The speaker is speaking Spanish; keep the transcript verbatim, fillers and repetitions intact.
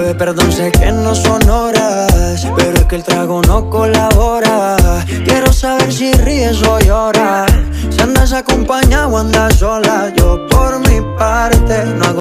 Bebé, perdón, sé que no son horas, pero es que el trago no colabora. Quiero saber si ríes o lloras, si andas acompañado o andas sola. Yo por mi parte no hago